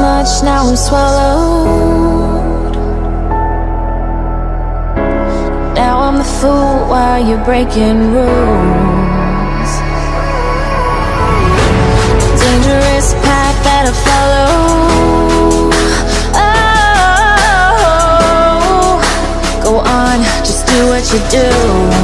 much, now I'm swallowed. Now I'm the fool while you're breaking rules. Dangerous path that I follow. Oh, go on, just do what you do.